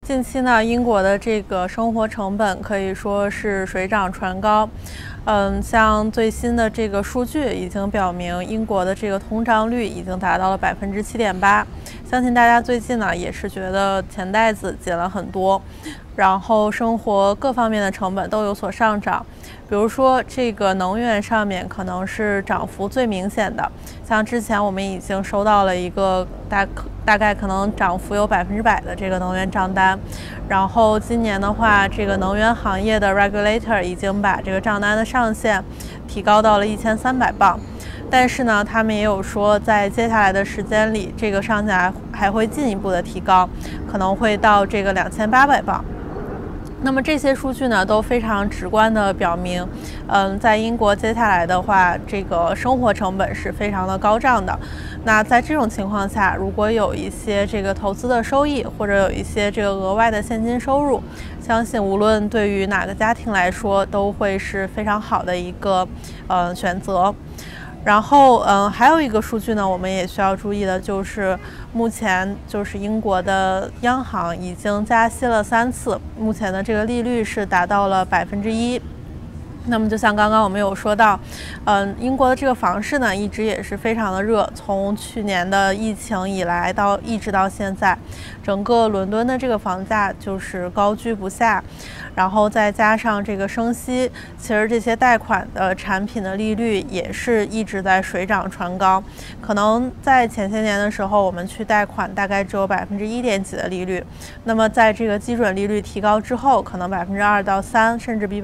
近期呢，英国的这个生活成本可以说是水涨船高。像最新的这个数据已经表明，英国的这个通胀率已经达到了7.8%。相信大家最近呢也是觉得钱袋子紧了很多，然后生活各方面的成本都有所上涨。比如说这个能源上面可能是涨幅最明显的，像之前我们已经收到了一个大概可能涨幅有100%的这个能源账单，然后今年的话，这个能源行业的 regulator 已经把这个账单的上限提高到了1300镑，但是呢，他们也有说在接下来的时间里，这个上限还会进一步的提高，可能会到这个2800镑。那么这些数据呢，都非常直观的表明，在英国接下来的话，这个生活成本是非常的高涨的。那在这种情况下，如果有一些这个投资的收益，或者有一些这个额外的现金收入，相信无论对于哪个家庭来说，都会是非常好的一个选择。然后，还有一个数据呢，我们也需要注意的，就是目前就是英国的央行已经加息了3次，目前的这个利率是达到了1%。那么就像刚刚我们有说到，英国的这个房市呢，一直也是非常的热，从去年的疫情以来一直到现在，整个伦敦的这个房价就是高居不下，然后再加上这个升息，其实这些贷款的产品的利率也是一直在水涨船高。可能在前些年的时候，我们去贷款大概只有1.点几的利率，那么在这个基准利率提高之后，可能2%到3%，甚至比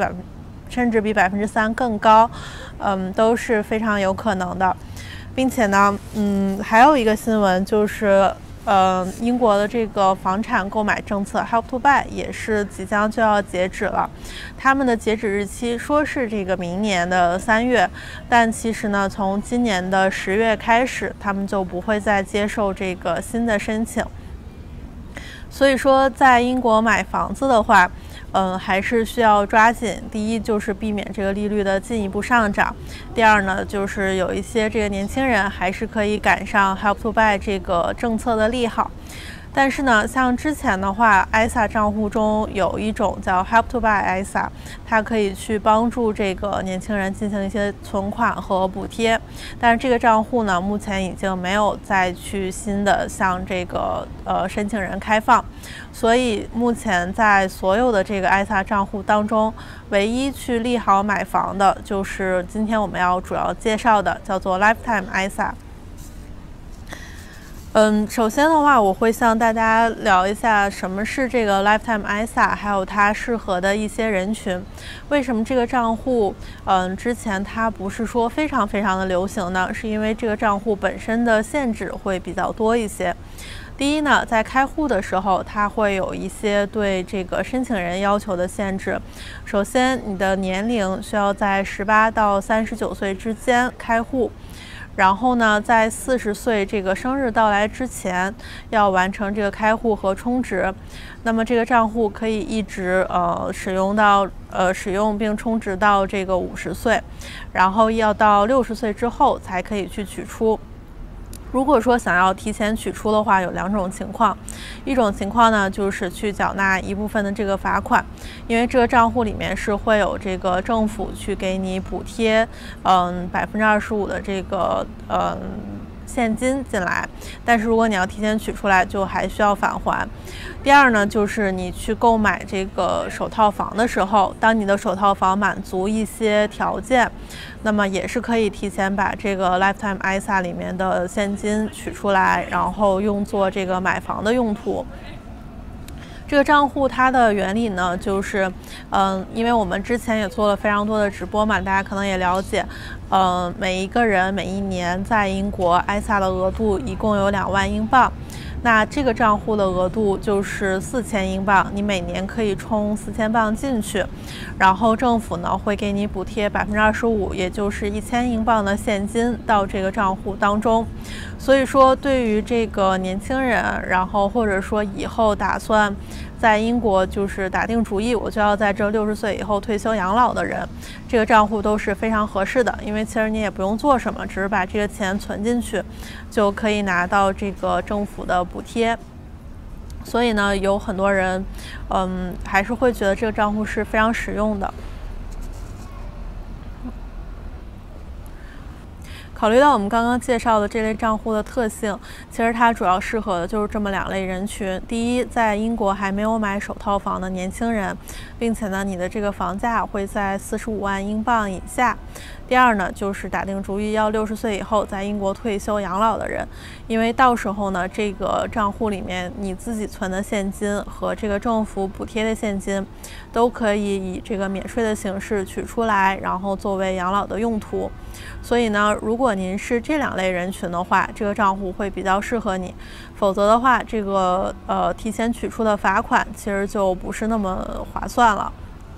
3%更高，都是非常有可能的。并且呢，还有一个新闻就是，英国的这个房产购买政策 Help to Buy 也是即将就要截止了。他们的截止日期说是这个明年的3月，但其实呢，从今年的10月开始，他们就不会再接受这个新的申请。所以说，在英国买房子的话，还是需要抓紧。第一就是避免这个利率的进一步上涨，第二呢，就是有一些这个年轻人还是可以赶上 Help to Buy 这个政策的利好。但是呢，像之前的话 ，ISA 账户中有一种叫 Help to Buy ISA， 它可以去帮助这个年轻人进行一些存款和补贴。但是这个账户呢，目前已经没有再去新的向这个申请人开放，所以目前在所有的这个 ISA 账户当中，唯一去利好买房的就是今天我们要主要介绍的，叫做 Lifetime ISA。首先的话，我会向大家聊一下什么是这个 Lifetime ISA， 还有它适合的一些人群。为什么这个账户，之前它不是说非常的流行呢？是因为这个账户本身的限制会比较多一些。第一呢，在开户的时候，它会有一些对这个申请人要求的限制。首先，你的年龄需要在18到39岁之间开户。然后呢，在40岁这个生日到来之前，要完成这个开户和充值。那么这个账户可以一直使用并充值到这个50岁，然后要到60岁之后才可以去取出。如果说想要提前取出的话，有2种情况。一种情况呢，就是去缴纳一部分的这个罚款，因为这个账户里面是会有这个政府去给你补贴，25%的这个现金进来，但是如果你要提前取出来，就还需要返还。第二呢，就是你去购买这个首套房的时候，当你的首套房满足一些条件，那么也是可以提前把这个 Lifetime ISA 里面的现金取出来，然后用作这个买房的用途。这个账户它的原理呢，就是因为我们之前也做了非常多的直播嘛，大家可能也了解，每一个人每一年在英国 ISA 的额度一共有2万英镑。那这个账户的额度就是4000英镑，你每年可以充4000镑进去，然后政府呢会给你补贴25%，也就是1000英镑的现金到这个账户当中。所以说，对于这个年轻人，然后或者说以后打算在英国就是打定主意，我就要在这60岁以后退休养老的人，这个账户都是非常合适的，因为其实你也不用做什么，只是把这个钱存进去，就可以拿到这个政府的补贴。 所以呢，有很多人，还是会觉得这个账户是非常实用的。考虑到我们刚刚介绍的这类账户的特性，其实它主要适合的就是这么2类人群。第一，在英国还没有买首套房的年轻人，并且呢，你的这个房价会在45万英镑以下。第二呢，就是打定主意要60岁以后在英国退休养老的人，因为到时候呢，这个账户里面你自己存的现金和这个政府补贴的现金，都可以以这个免税的形式取出来，然后作为养老的用途。所以呢，如果您是这2类人群的话，这个账户会比较适合你。否则的话，这个提前取出的罚款其实就不是那么划算了。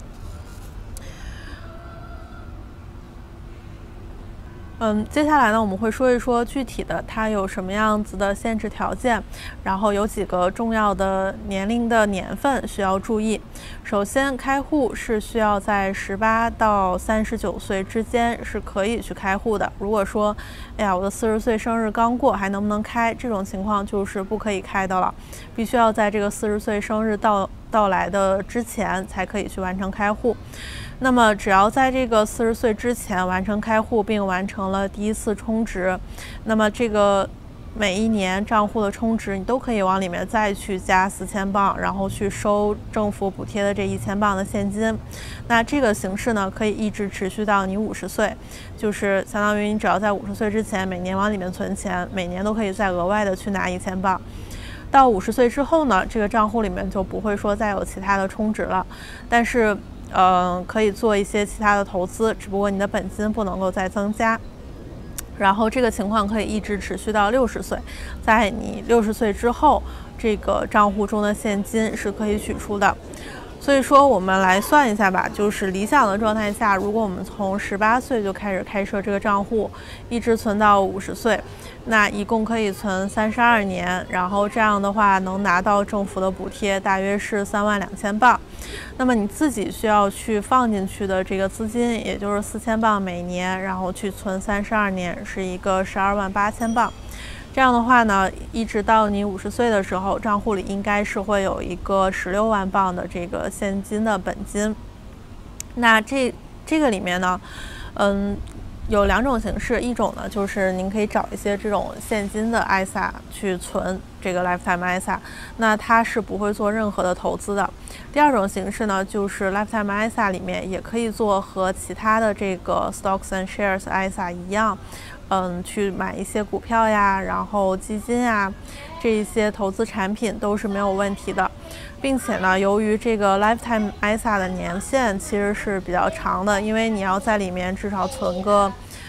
接下来呢，我们会说一说具体的它有什么样子的限制条件，然后有几个重要的年龄的年份需要注意。首先，开户是需要在18到39岁之间是可以去开户的。如果说，哎呀，我的40岁生日刚过，还能不能开？这种情况就是不可以开的了，必须要在这个40岁生日到来的之前才可以去完成开户。那么只要在这个40岁之前完成开户，并完成了第1次充值，那么这个每一年账户的充值你都可以往里面再去加4000镑，然后去收政府补贴的这1000镑的现金。那这个形式呢，可以一直持续到你50岁，就是相当于你只要在50岁之前每年往里面存钱，每年都可以再额外的去拿1000镑。到50岁之后呢，这个账户里面就不会说再有其他的充值了，但是可以做一些其他的投资，只不过你的本金不能够再增加。然后这个情况可以一直持续到60岁，在你60岁之后，这个账户中的现金是可以取出的。所以说我们来算一下吧，就是理想的状态下，如果我们从18岁就开始开设这个账户，一直存到50岁，那一共可以存32年，然后这样的话能拿到政府的补贴大约是32000镑。那么你自己需要去放进去的这个资金，也就是4000镑每年，然后去存32年，是一个128000镑。这样的话呢，一直到你50岁的时候，账户里应该是会有一个16万镑的这个现金的本金。那这个里面呢，有2种形式，一种呢就是您可以找一些这种现金的 ISA 去存这个 Lifetime ISA， 那它是不会做任何的投资的。第2种形式呢，就是 Lifetime ISA 里面也可以做和其他的这个 Stocks and Shares ISA 一样，去买一些股票呀，然后基金呀，这一些投资产品都是没有问题的。并且呢，由于这个 Lifetime ISA 的年限其实是比较长的，因为你要在里面至少存个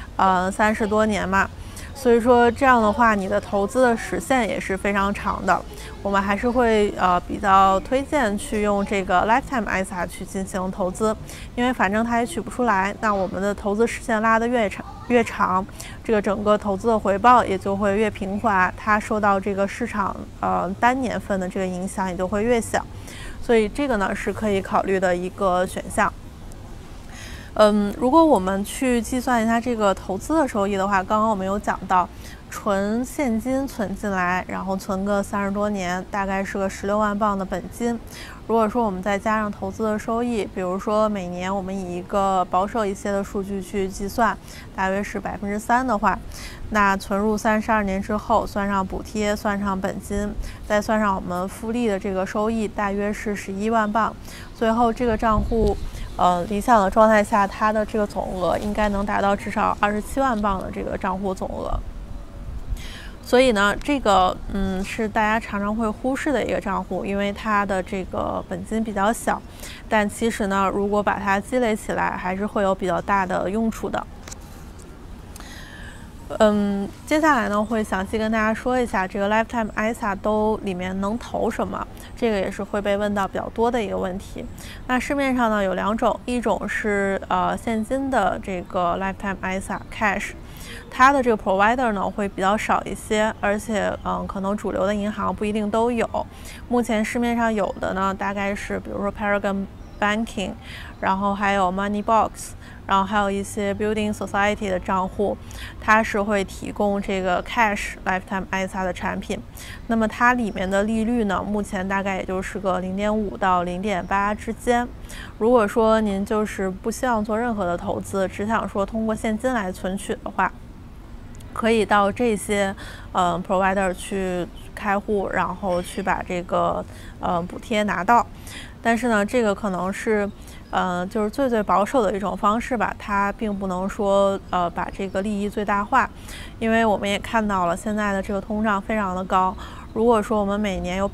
30多年嘛，所以说这样的话，你的投资的时限也是非常长的。我们还是会比较推荐去用这个 Lifetime ISA 去进行投资，因为反正它也取不出来，那我们的投资时限拉得越长，这个整个投资的回报也就会越平滑，它受到这个市场单年份的这个影响也就会越小，所以这个呢是可以考虑的一个选项。如果我们去计算一下这个投资的收益的话，刚刚我们有讲到，纯现金存进来，然后存个30多年，大概是个16万镑的本金。如果说我们再加上投资的收益，比如说每年我们以一个保守一些的数据去计算，大约是3%的话，那存入32年之后，算上补贴，算上本金，再算上我们复利的这个收益，大约是11万镑。最后这个账户理想的状态下，它的这个总额应该能达到至少27万镑的这个账户总额。所以呢，这个是大家常常会忽视的一个账户，因为它的这个本金比较小，但其实呢，如果把它积累起来，还是会有比较大的用处的。接下来呢，会详细跟大家说一下这个 Lifetime ISA 都里面能投什么，这个也是会被问到比较多的一个问题。那市面上呢有2种，一种是现金的这个 Lifetime ISA Cash， 它的这个 provider 呢会比较少一些，而且可能主流的银行不一定都有。目前市面上有的呢，大概是比如说 Banking， 然后还有 Moneybox， 然后还有一些 Building Society 的账户，它是会提供这个 Cash Lifetime ISA 的产品。那么它里面的利率呢，目前大概也就是个0.5到0.8之间。如果说您就是不希望做任何的投资，只想说通过现金来存取的话，可以到这些provider 去开户，然后去把这个补贴拿到。但是呢，这个可能是就是最保守的一种方式吧，它并不能说把这个利益最大化，因为我们也看到了现在的这个通胀非常的高。如果说我们每年有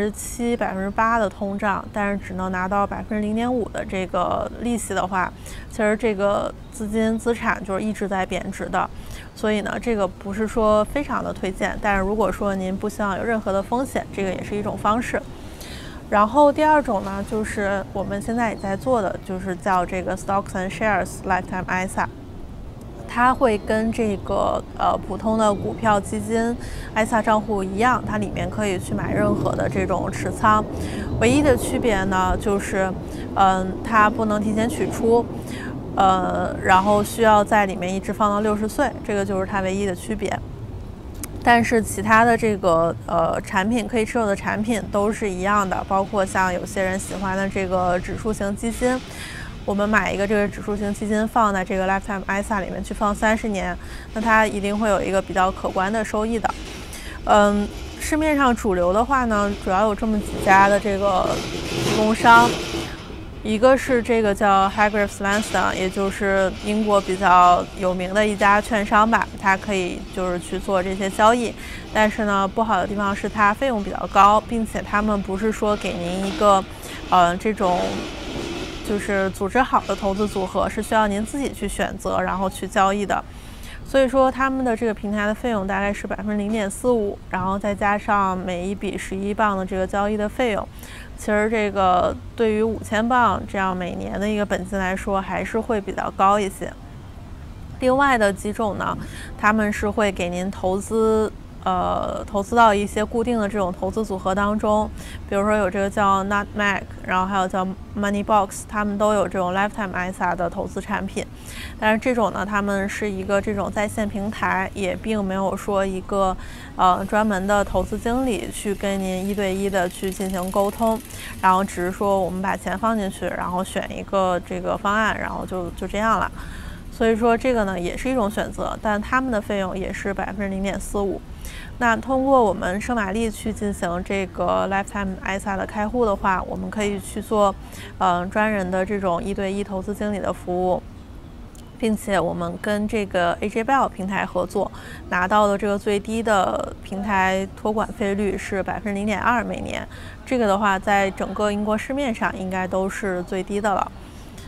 7%、8%的通胀，但是只能拿到0.5%的这个利息的话，其实这个资产就是一直在贬值的。所以呢，这个不是说非常的推荐，但是如果说您不希望有任何的风险，这个也是一种方式。然后第二种呢，就是我们现在也在做的，就是叫这个 Stocks and Shares Lifetime ISA。它会跟这个普通的股票基金 ISA 账户一样，它里面可以去买任何的这种持仓，唯一的区别呢就是它不能提前取出，然后需要在里面一直放到60岁，这个就是它唯一的区别。但是其他的这个产品可以持有的产品都是一样的，包括像有些人喜欢的这个指数型基金。我们买一个这个指数型基金放在这个 Lifetime ISA 里面去放30年，那它一定会有一个比较可观的收益的。市面上主流的话呢，主要有这么几家的这个提供商，一个是这个叫 Hargreaves Lansdown， 也就是英国比较有名的一家券商吧，它可以就是去做这些交易，但是呢，不好的地方是它费用比较高，并且他们不是说给您一个这种就是组织好的投资组合，是需要您自己去选择，然后去交易的。所以说他们的这个平台的费用大概是0.45%，然后再加上每一笔11磅的这个交易的费用，其实这个对于5000磅这样每年的一个本金来说，还是会比较高一些。另外的几种呢，他们是会给您投资到一些固定的这种投资组合当中，比如说有这个叫 Nutmeg， 然后还有叫 Moneybox， 他们都有这种 Lifetime ISA 的投资产品。但是这种呢，他们是一个这种在线平台，也并没有说一个专门的投资经理去跟您1对1的去进行沟通，然后只是说我们把钱放进去，然后选一个这个方案，然后就这样了。所以说这个呢也是一种选择，但他们的费用也是0.45%。那通过我们圣玛丽去进行这个 Lifetime ISA 的开户的话，我们可以去做专人的这种1对1投资经理的服务，并且我们跟这个 AJ Bell 平台合作，拿到的这个最低的平台托管费率是0.2%每年，这个的话在整个英国市面上应该都是最低的了。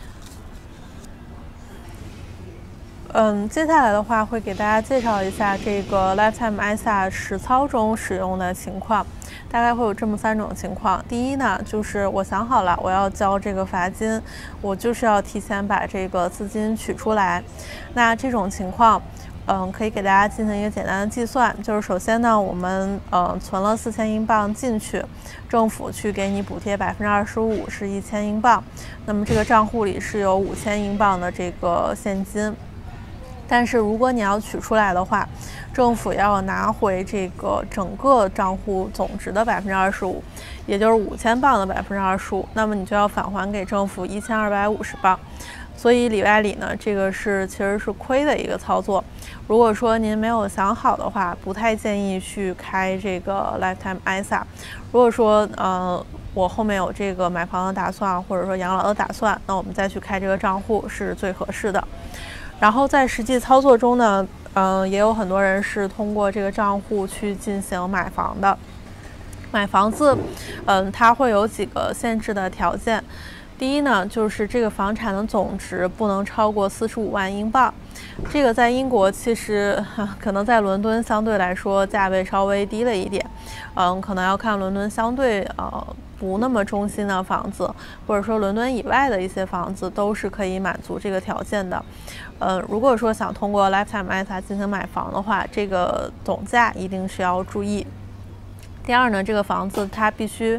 接下来的话会给大家介绍一下这个 Lifetime ISA 实操中使用的情况，大概会有这么3种情况。第一呢，就是我想好了我要交这个罚金，我就是要提前把这个资金取出来。那这种情况，可以给大家进行一个简单的计算，就是首先呢，我们存了4000英镑进去，政府去给你补贴25%，是1000英镑，那么这个账户里是有5000英镑的这个现金。但是如果你要取出来的话，政府要拿回这个整个账户总值的25%，也就是5000镑的25%，那么你就要返还给政府1250镑。所以里外里呢，这个其实是亏的一个操作。如果说您没有想好的话，不太建议去开这个 Lifetime ISA。如果说我后面有这个买房的打算，或者说养老的打算，那我们再去开这个账户是最合适的。然后在实际操作中呢，也有很多人是通过这个账户去进行买房的。买房子，它会有几个限制的条件。第一呢，就是这个房产的总值不能超过45万英镑。这个在英国其实可能在伦敦相对来说价位稍微低了一点，可能要看伦敦相对不那么中心的房子，或者说伦敦以外的一些房子都是可以满足这个条件的。如果说想通过 Lifetime ISA 进行买房的话，这个总价一定是要注意。第二呢，这个房子它必须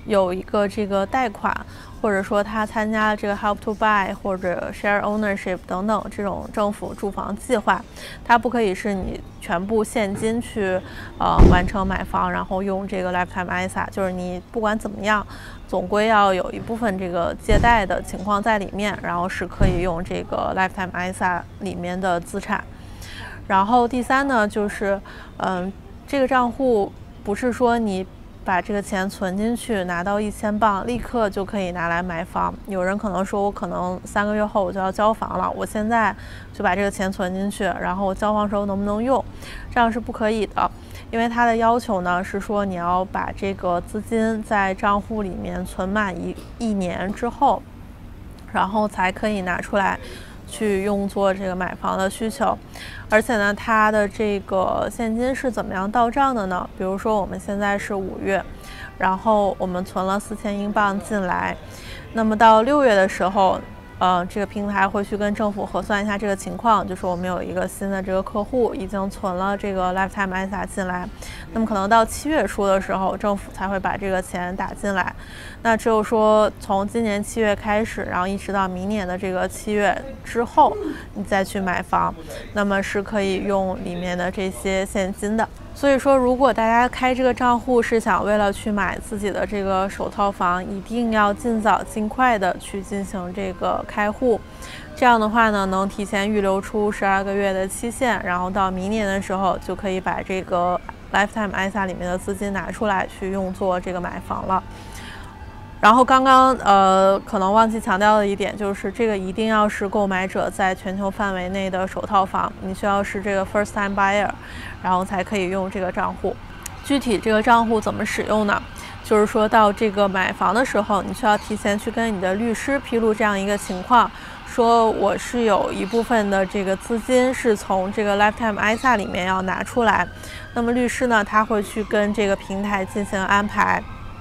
有一个这个贷款，或者说他参加了这个 Help to Buy 或者 Share Ownership 等等这种政府住房计划，它不可以是你全部现金去完成买房，然后用这个 Lifetime ISA， 就是你不管怎么样，总归要有一部分这个借贷的情况在里面，然后是可以用这个 Lifetime ISA 里面的资产。然后第三呢，就是这个账户不是说你把这个钱存进去，拿到1000镑，立刻就可以拿来买房。有人可能说，我可能3个月后我就要交房了，我现在就把这个钱存进去，然后我交房时候能不能用？这样是不可以的，因为它的要求呢是说你要把这个资金在账户里面存满一年之后，然后才可以拿出来去用作这个买房的需求。而且呢，它的这个现金是怎么样到账的呢？比如说我们现在是5月，然后我们存了4000英镑进来，那么到6月的时候，这个平台会去跟政府核算一下这个情况，就是我们有一个新的这个客户已经存了这个 Lifetime ISA 进来，那么可能到7月初的时候，政府才会把这个钱打进来。那只有说从今年7月开始，然后一直到明年的这个7月之后，你再去买房，那么是可以用里面的这些现金的。所以说，如果大家开这个账户是想为了去买自己的这个首套房，一定要尽早尽快的去进行这个开户。这样的话呢，能提前预留出12个月的期限，然后到明年的时候就可以把这个 Lifetime ISA 里面的资金拿出来去用作这个买房了。然后刚刚可能忘记强调的一点就是，这个一定要是购买者在全球范围内的首套房，你需要是这个 first time buyer， 然后才可以用这个账户。具体这个账户怎么使用呢？就是说到这个买房的时候，你需要提前去跟你的律师披露这样一个情况，说我是有一部分的这个资金是从这个 Lifetime ISA 里面要拿出来，那么律师呢，他会去跟这个平台进行安排。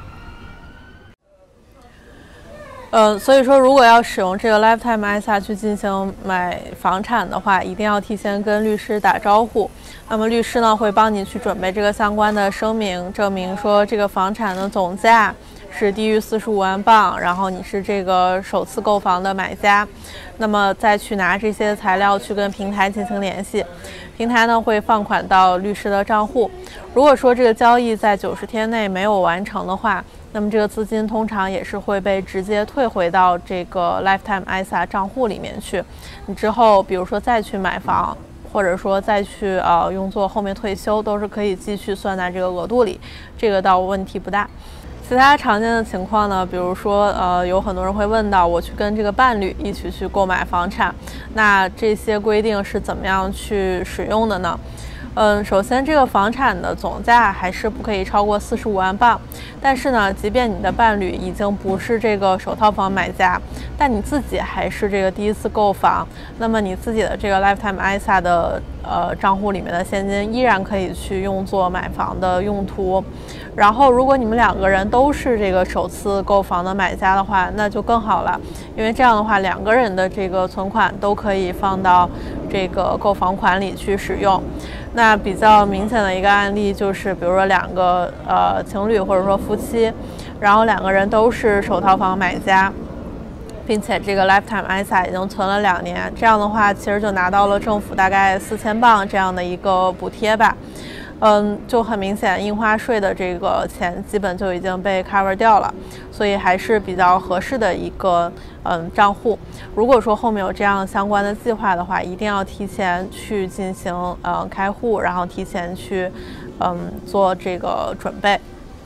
所以说，如果要使用这个 Lifetime ISA 去进行买房产的话，一定要提前跟律师打招呼。那么律师呢，会帮你去准备这个相关的声明，证明说这个房产的总价是低于45万镑，然后你是这个首次购房的买家。那么再去拿这些材料去跟平台进行联系，平台呢会放款到律师的账户。如果说这个交易在90天内没有完成的话，那么这个资金通常也是会被直接退回到这个 Lifetime ISA 账户里面去。你之后比如说再去买房，或者说再去用作后面退休，都是可以继续算在这个额度里，这个倒问题不大。其他常见的情况呢，比如说有很多人会问到，我去跟这个伴侣一起去购买房产，那这些规定是怎么样去使用的呢？首先这个房产的总价还是不可以超过45万镑，但是呢，即便你的伴侣已经不是这个首套房买家，但你自己还是这个第一次购房，那么你自己的这个 Lifetime ISA 的账户里面的现金依然可以去用作买房的用途。然后如果你们2个人都是这个首次购房的买家的话，那就更好了，因为这样的话2个人的这个存款都可以放到这个购房款里去使用。那比较明显的一个案例就是，比如说2个情侣或者说夫妻，然后2个人都是首套房买家，并且这个 Lifetime ISA 已经存了2年，这样的话其实就拿到了政府大概4000镑这样的一个补贴吧。就很明显，印花税的这个钱基本就已经被 cover 掉了，所以还是比较合适的一个账户。如果说后面有这样相关的计划的话，一定要提前去进行开户，然后提前去做这个准备。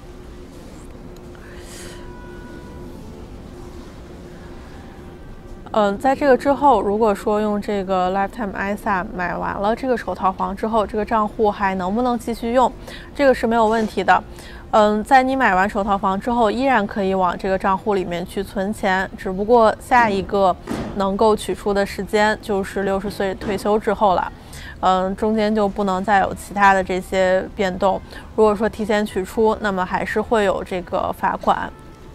在这个之后，如果说用这个 Lifetime ISA 买完了这个首套房之后，这个账户还能不能继续用，这个是没有问题的。在你买完首套房之后，依然可以往这个账户里面去存钱，只不过下一个能够取出的时间就是60岁退休之后了。中间就不能再有其他的这些变动。如果说提前取出，那么还是会有这个罚款。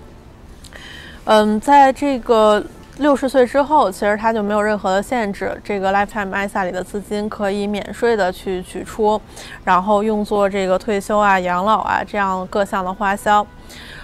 在这个60岁之后，其实它就没有任何的限制，这个 Lifetime ISA 里的资金可以免税的去取出，然后用作这个退休啊、养老啊这样各项的花销。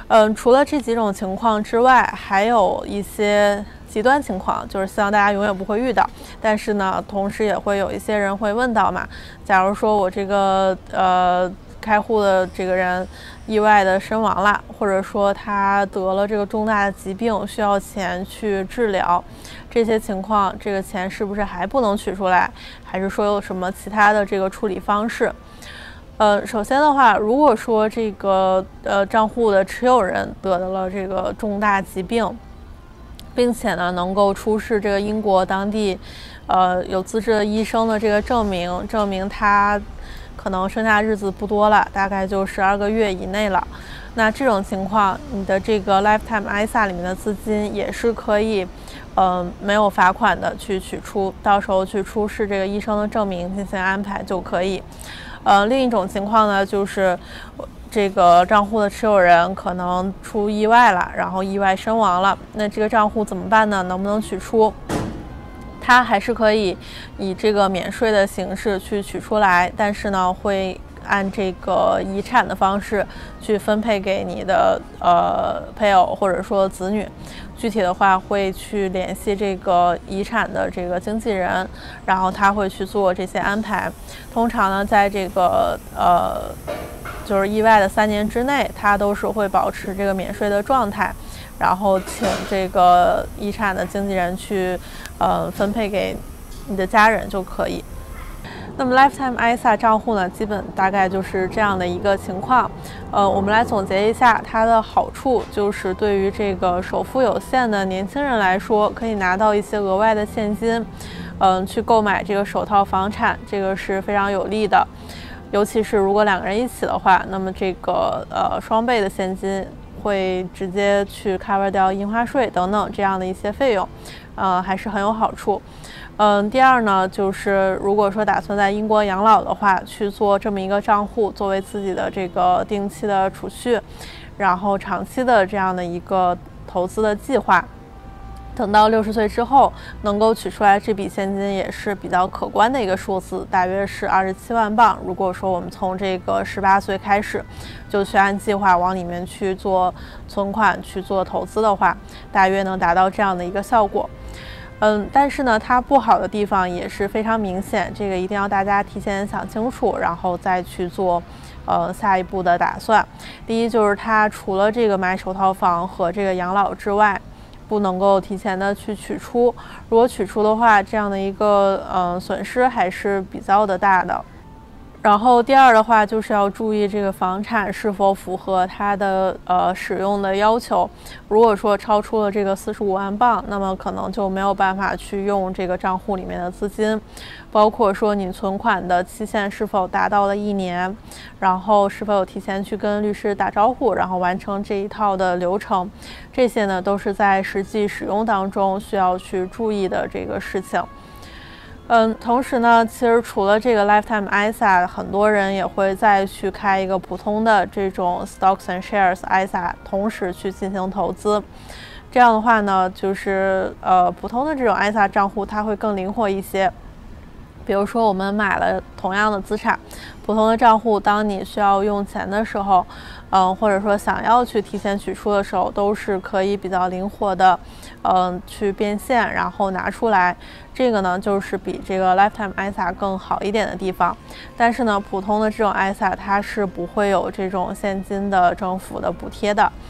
除了这几种情况之外，还有一些极端情况，就是希望大家永远不会遇到。但是呢，同时也会有一些人会问到嘛，假如说我这个开户的这个人意外的身亡了，或者说他得了这个重大的疾病，需要钱去治疗，这些情况，这个钱是不是还不能取出来？还是说有什么其他的这个处理方式？首先的话，如果说这个账户的持有人得了这个重大疾病，并且呢能够出示这个英国当地有资质的医生的这个证明他可能剩下日子不多了，大概就12个月以内了。那这种情况，你的这个 Lifetime ISA 里面的资金也是可以没有罚款的去取出，到时候去出示这个医生的证明进行安排就可以。另一种情况呢，就是这个账户的持有人可能出意外了，然后意外身亡了，那这个账户怎么办呢？能不能取出？它还是可以以这个免税的形式去取出来，但是呢，会按这个遗产的方式去分配给你的配偶或者说子女。具体的话会去联系这个遗产的这个经纪人，然后他会去做这些安排。通常呢，在这个就是意外的3年之内，他都是会保持这个免税的状态，然后请这个遗产的经纪人去分配给你的家人就可以。那么 Lifetime ISA 账户呢，基本大概就是这样的一个情况。我们来总结一下它的好处，就是对于这个首付有限的年轻人来说，可以拿到一些额外的现金，去购买这个首套房产，这个是非常有利的。尤其是如果2个人一起的话，那么这个双倍的现金会直接去 cover 掉印花税等等这样的一些费用，还是很有好处。第二呢，就是如果说打算在英国养老的话，去做这么一个账户，作为自己的这个定期的储蓄，然后长期的这样的一个投资的计划。等到60岁之后，能够取出来这笔现金也是比较可观的一个数字，大约是27万镑。如果说我们从这个18岁开始，就去按计划往里面去做存款、去做投资的话，大约能达到这样的一个效果。但是呢，它不好的地方也是非常明显，这个一定要大家提前想清楚，然后再去做下一步的打算。第一就是它除了这个买首套房和这个养老之外，不能够提前的去取出，如果取出的话，这样的一个损失还是比较的大的。然后第二的话，就是要注意这个房产是否符合它的使用的要求。如果说超出了这个45万镑，那么可能就没有办法去用这个账户里面的资金，包括说你存款的期限是否达到了1年，然后是否有提前去跟律师打招呼，然后完成这一套的流程，这些呢都是在实际使用当中需要去注意的这个事情。同时呢，其实除了这个 Lifetime ISA， 很多人也会再去开一个普通的这种 Stocks and Shares ISA， 同时去进行投资。这样的话呢，就是普通的这种 ISA 账户它会更灵活一些。比如说我们买了同样的资产，普通的账户，当你需要用钱的时候，或者说想要去提前取出的时候，都是可以比较灵活的，去变现，然后拿出来。这个呢，就是比这个 Lifetime ISA 更好一点的地方。但是呢，普通的这种 ISA 它是不会有这种现金的政府的补贴的。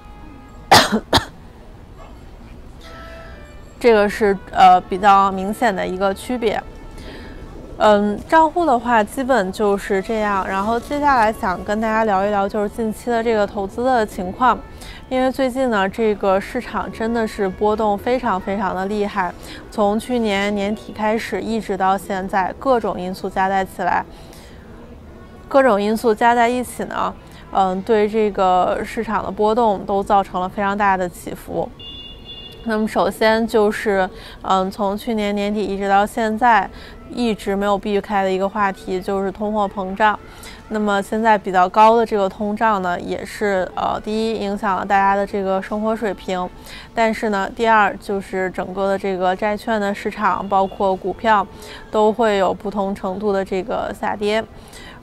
这个是比较明显的一个区别。账户的话基本就是这样，然后接下来想跟大家聊一聊就是近期的这个投资的情况。因为最近呢，这个市场真的是波动非常非常的厉害，从去年年底开始一直到现在，各种因素加在一起呢，对这个市场的波动都造成了非常大的起伏。那么首先就是，从去年年底一直到现在，一直没有避开的一个话题就是通货膨胀。那么现在比较高的这个通胀呢，也是第一影响了大家的这个生活水平，但是呢，第二就是整个的这个债券的市场，包括股票，都会有不同程度的这个下跌。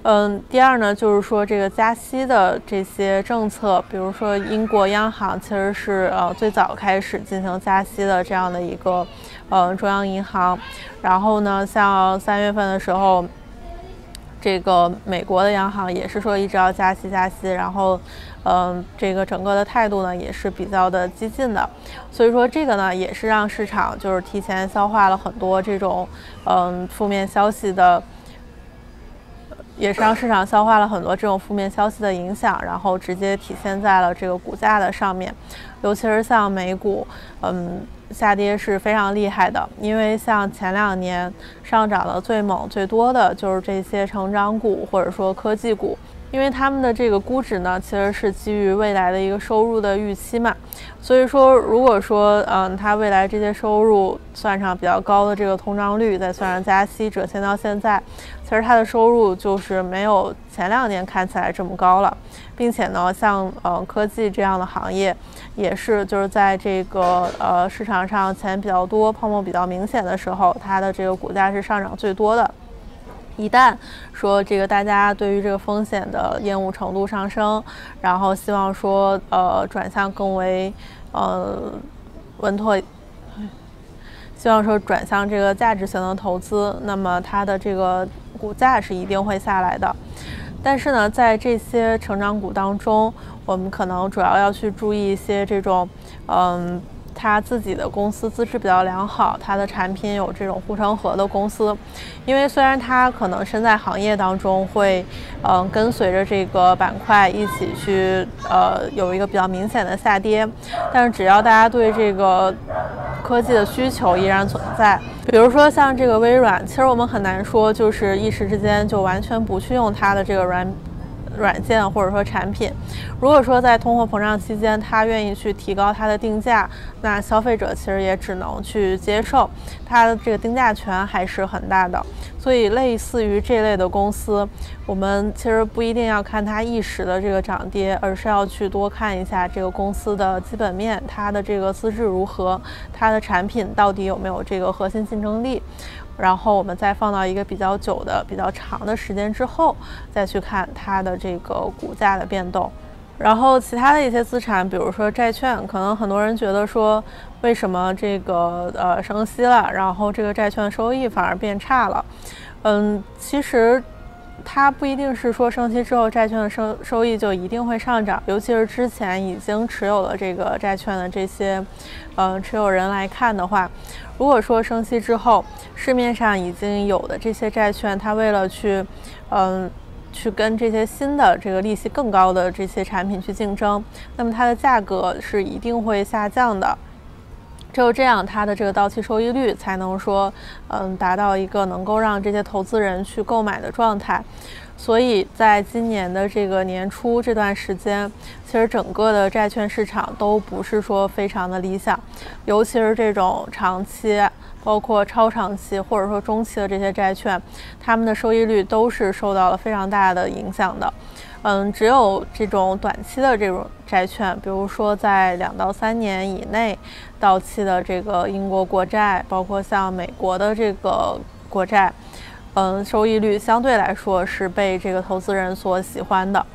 第二呢，就是说这个加息的这些政策，比如说英国央行其实是最早开始进行加息的这样的一个中央银行。然后呢，像3月份的时候，这个美国的央行也是说一直要加息，然后这个整个的态度呢也是比较的激进的。所以说这个呢也是让市场就是提前消化了很多这种负面消息的。也是让市场消化了很多这种负面消息的影响，然后直接体现在了这个股价的上面。尤其是像美股，下跌是非常厉害的，因为像前2年上涨的最猛最多的就是这些成长股或者说科技股。因为他们的这个估值呢，其实是基于未来的一个收入的预期嘛，所以说如果说它未来这些收入算上比较高的这个通胀率，再算上加息折现到现在，其实它的收入就是没有前2年看起来这么高了，并且呢，像科技这样的行业，也是就是在这个市场上钱比较多、泡沫比较明显的时候，它的这个股价是上涨最多的。一旦说这个大家对于这个风险的厌恶程度上升，然后希望说转向更为稳妥，希望说转向这个价值型的投资，那么它的这个股价是一定会下来的。但是呢，在这些成长股当中，我们可能主要要去注意一些这种它自己的公司资质比较良好，它的产品有这种护城河的公司。因为虽然它可能身在行业当中会跟随着这个板块一起去有一个比较明显的下跌，但是只要大家对这个科技的需求依然存在，比如说像这个微软，其实我们很难说就是一时之间就完全不去用它的这个软件或者说产品。如果说在通货膨胀期间，他愿意去提高它的定价，那消费者其实也只能去接受，它的这个定价权还是很大的。所以类似于这类的公司，我们其实不一定要看它一时的这个涨跌，而是要去多看一下这个公司的基本面，它的这个资质如何，它的产品到底有没有这个核心竞争力。然后我们再放到一个比较久的、比较长的时间之后，再去看它的这个股价的变动。然后其他的一些资产，比如说债券，可能很多人觉得说，为什么这个升息了，然后这个债券收益反而变差了？其实它不一定是说升息之后债券的收益就一定会上涨，尤其是之前已经持有了这个债券的这些持有人来看的话，如果说升息之后，市面上已经有的这些债券，它为了去跟这些新的这个利息更高的这些产品去竞争，那么它的价格是一定会下降的。只有这样，它的这个到期收益率才能说，达到一个能够让这些投资人去购买的状态。所以在今年的这个年初这段时间，其实整个的债券市场都不是说非常的理想，尤其是这种长期，包括超长期或者说中期的这些债券，它们的收益率都是受到了非常大的影响的。只有这种短期的这种债券，比如说在2到3年以内到期的这个英国国债，包括像美国的这个国债，收益率相对来说是被这个投资人所喜欢的。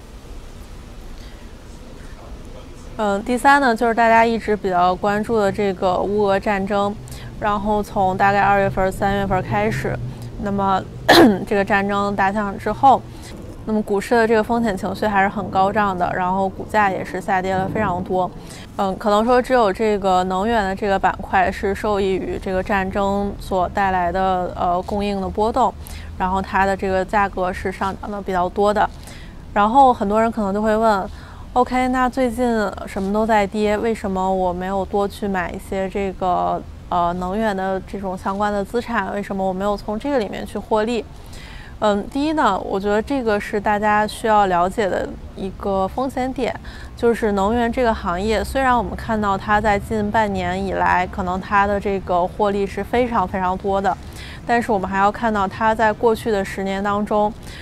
第三呢，就是大家一直比较关注的这个乌俄战争，然后从大概2月份、3月份开始，那么这个战争打响之后，那么股市的这个风险情绪还是很高涨的，然后股价也是下跌了非常多。可能说只有这个能源的这个板块是受益于这个战争所带来的供应的波动，然后它的这个价格是上涨的比较多的。然后很多人可能就会问 ，OK， 那最近什么都在跌，为什么我没有多去买一些这个能源的这种相关的资产？为什么我没有从这个里面去获利？第一呢，我觉得这个是大家需要了解的一个风险点，就是能源这个行业，虽然我们看到它在近半年以来，可能它的这个获利是非常非常多的，但是我们还要看到它在过去的10年当中，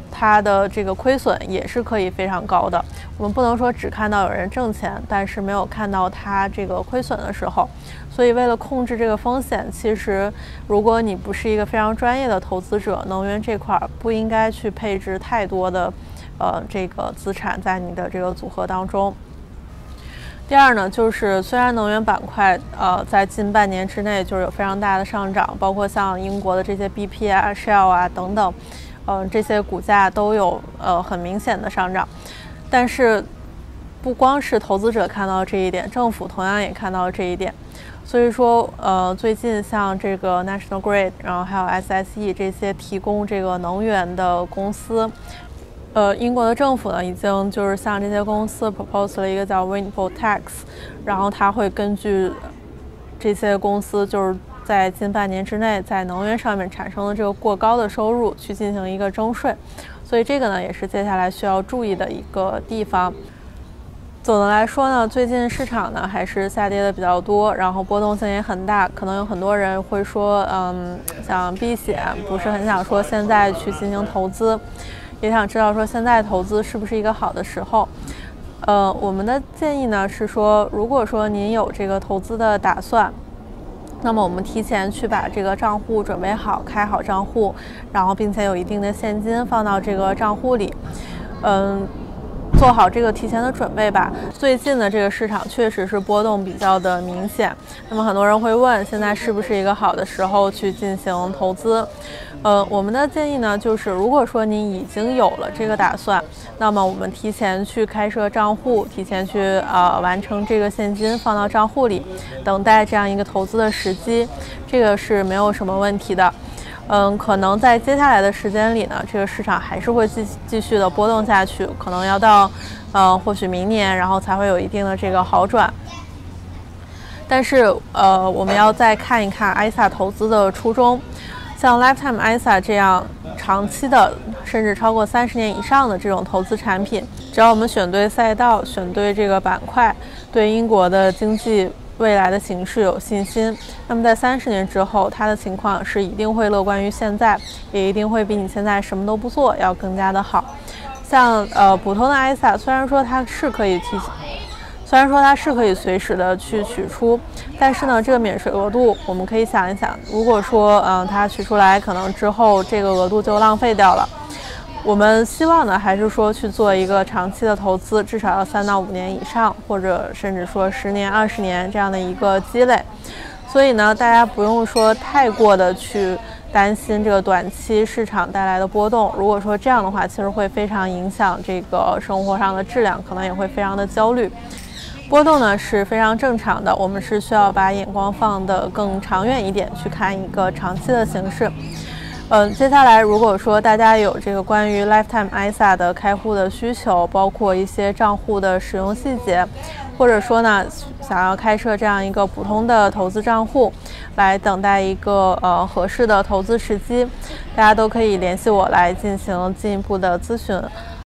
它的这个亏损也是可以非常高的。我们不能说只看到有人挣钱，但是没有看到它这个亏损的时候。所以为了控制这个风险，其实如果你不是一个非常专业的投资者，能源这块不应该去配置太多的这个资产在你的这个组合当中。第二呢，就是虽然能源板块在近半年之内就是有非常大的上涨，包括像英国的这些 BP 啊、Shell 啊等等，这些股价都有很明显的上涨，但是不光是投资者看到这一点，政府同样也看到这一点。所以说最近像这个 National Grid， 然后还有 SSE 这些提供这个能源的公司，英国的政府呢已经就是向这些公司 propose 了一个叫 Windfall Tax， 然后它会根据这些公司就是在近半年之内在能源上面产生的这个过高的收入去进行一个征税，所以这个呢也是接下来需要注意的一个地方。总的来说呢，最近市场呢还是下跌的比较多，然后波动性也很大，可能有很多人会说想避险，不是很想说现在去进行投资，也想知道说现在投资是不是一个好的时候。我们的建议呢是说，如果说您有这个投资的打算，那么我们提前去把这个账户准备好，开好账户，然后并且有一定的现金放到这个账户里，做好这个提前的准备吧。最近的这个市场确实是波动比较的明显，那么很多人会问，现在是不是一个好的时候去进行投资？我们的建议呢，就是如果说你已经有了这个打算，那么我们提前去开设账户，提前去完成这个现金放到账户里，等待这样一个投资的时机，这个是没有什么问题的。可能在接下来的时间里呢，这个市场还是会继续的波动下去，可能要到或许明年，然后才会有一定的这个好转。但是我们要再看一看 ISA 投资的初衷，像 Lifetime ISA 这样长期的，甚至超过30年以上的这种投资产品，只要我们选对赛道，选对这个板块，对英国的经济未来的形势有信心，那么在30年之后，它的情况是一定会乐观于现在，也一定会比你现在什么都不做要更加的好。像普通的 ISA， 虽然说它是可以随时的去取出，但是呢，这个免税额度我们可以想一想，如果说它取出来，可能之后这个额度就浪费掉了。我们希望呢，还是说去做一个长期的投资，至少要3到5年以上，或者甚至说10年、20年这样的一个积累。所以呢，大家不用说太过的去担心这个短期市场带来的波动。如果说这样的话，其实会非常影响这个生活上的质量，可能也会非常的焦虑。波动呢是非常正常的，我们是需要把眼光放得更长远一点，去看一个长期的形势。接下来如果说大家有这个关于 Lifetime ISA 的开户的需求，包括一些账户的使用细节，或者说呢想要开设这样一个普通的投资账户，来等待一个合适的投资时机，大家都可以联系我来进行进一步的咨询。